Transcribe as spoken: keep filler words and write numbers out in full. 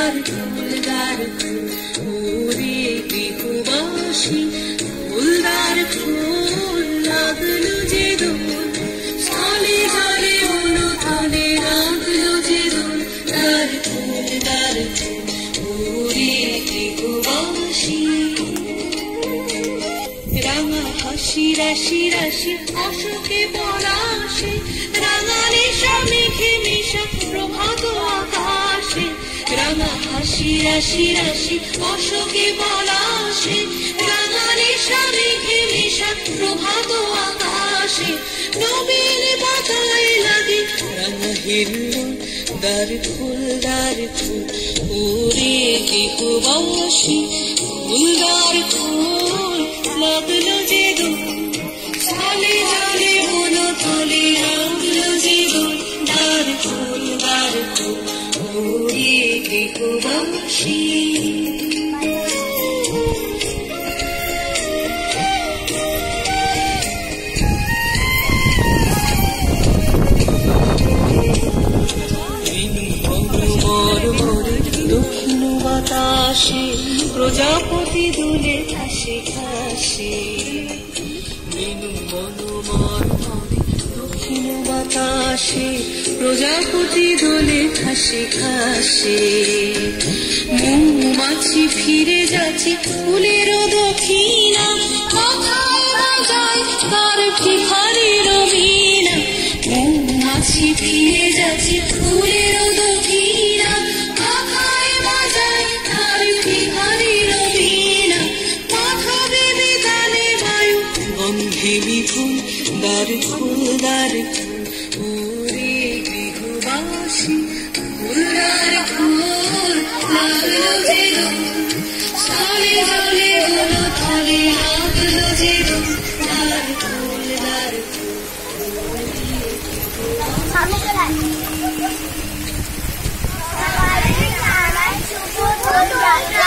dar phul dar phul ore Grihabasi phul dar phul laglo je dol stale jale holo thale laglo je dol dar phul dar phul ore Grihabasi ranga hashi rashi rashi ashoke polashe ranga nisha mikhe misha প্রভাত আকাশে রাঙা হাসি রাশি রাশি অশোকে পলাশে রাঙা নিশা মেঘে মিশা প্রভাত আকাশে নবীন পাতায় লাগে রাঙা হিরণ দ্বার ফুল দ্বার ফুল ওরে Grihabasi ফুল দ্বার ফুল লাগলো যে দোল সালে জালে হলো তলে লাগলো যে দোল দ্বার ফুল দ্বার ফুল ওরে Grihabasi দক্ষিণ বাতাসে প্রজাপতি দুলে ঘাসে ঘাসে দক্ষিণ বাতাসে প্রজাপতি দোলে ঘাসে ঘাসে মৌমাছি ফিরে যাচ্ছে ফুলেরও দক্ষিণা মাথায় বাজায় তার ভিখারির বীণা মৌমাছি ফিরে যাচ্ছে ফুলেরও দক্ষিণা মাথায় বাজায় তার ভিখারির বীণা মাথা বেবি গানে বায়ু গন্ধে বিপুল দ্বার ফুল দ্বার ফুল